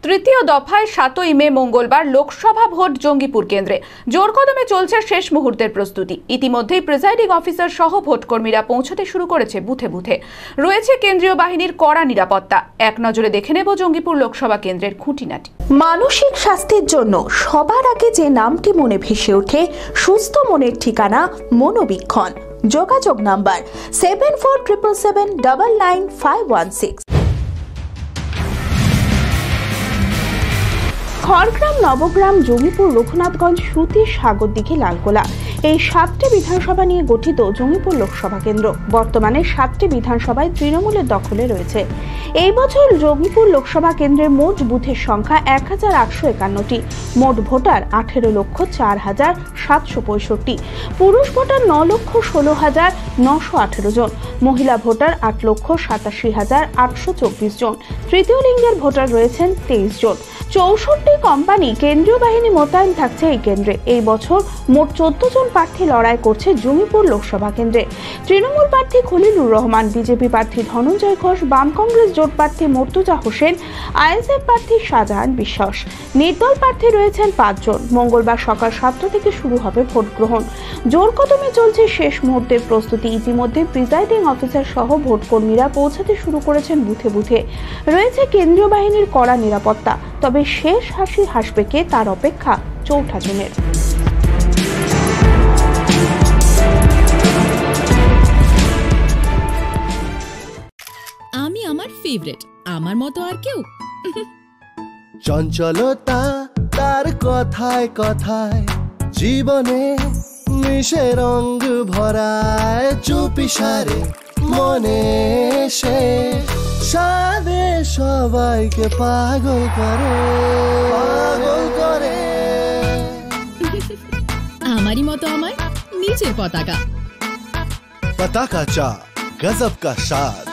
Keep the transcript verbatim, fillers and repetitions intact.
তৃতীয় দফায় সাতই মে মঙ্গলবার লোকসভা ভোট জঙ্গিপুর কেন্দ্রে জোর কদমে চলছে শেষ মুহূর্তের প্রস্তুতি। ইতিমধ্যেই প্রিজাইডিং অফিসার সহ ভোটকর্মীরা পৌঁছতে শুরু করেছে বুথে বুথে। রয়েছে কেন্দ্রীয় বাহিনীর কড়া নিরাপত্তা। এক নজরে দেখে নেব জঙ্গিপুর লোকসভা কেন্দ্রের খুঁটিনাটি। মানসিক স্বাস্থ্যের জন্য সবার আগে যে নামটি মনে ভেসে ওঠে, সুস্থ মনের ঠিকানা মনোবীক্ষণ। যোগাযোগ number seven four triple seven double nine five one six. Khargram, Nabagram, Jangipur, Raghunathganj, সুতির, সাগরদিঘি, লালগোলা এই সাতটি বিধানসভা নিয়ে গঠিত জঙ্গিপুর লোকসভা কেন্দ্র বর্তমানে সাতটি বিধানসভায় তৃণমূলের দখলে রয়েছে। এই বছর জঙ্গিপুর লোকসভা কেন্দ্রের মোট বুথের সংখ্যা এক হাজার আটশো একান্নটি। মোট ভোটার আঠেরো লক্ষ চার হাজার সাতশো পঁয়ষট্টি। পুরুষ ভোটার ন লক্ষ ষোলো হাজার নশো আঠেরো জন। মহিলা ভোটার আট লক্ষ সাতাশি হাজার আটশো চব্বিশ জন। তৃতীয় লিঙ্গের ভোটার রয়েছেন তেইশ জন। চৌষট্টি কোম্পানি কেন্দ্রীয় বাহিনী মোতায়েন থাকছে এই কেন্দ্রে। এই বছর মোট চোদ্দ জন প্রার্থী লড়াই করছে জঙ্গিপুর লোকসভা কেন্দ্রে। তৃণমূল প্রার্থী খলিলুর রহমান, বিজেপি প্রার্থী ধনঞ্জয় ঘোষ, বাম কংগ্রেস জোট প্রার্থী মর্তুজা হোসেন, আইএসএফ প্রার্থী শাহজাহান বিশ্বাস। নির্দল প্রার্থী রয়েছেন পাঁচজন। মঙ্গলবার সকাল সাতটা থেকে শুরু হবে ভোট গ্রহণ। জোর কদমে চলছে শেষ মুহূর্তের প্রস্তুতি। ইতিমধ্যে প্রিজাইডিং অফিসার সহ ভোটকর্মীরা পৌঁছাতে শুরু করেছেন বুথে বুথে। রয়েছে কেন্দ্রীয় বাহিনীর কড়া নিরাপত্তা। তবে শেষ হাসি হাসবে কে, তার অপেক্ষা চৌঠা জুনের। আমি আমার ফেভারিট, আমার মতো আর কেউ। চঞ্চলতা তার কথায় কথায় জীবনে মিশে রঙ ভরায়, চুপি সারে মনে সে সাদে সবাইকে পাগল করে পাগল করে। আমারই মতো আমার নিজের পতাকা। পতাকা চা, গজব কা স্বাদ।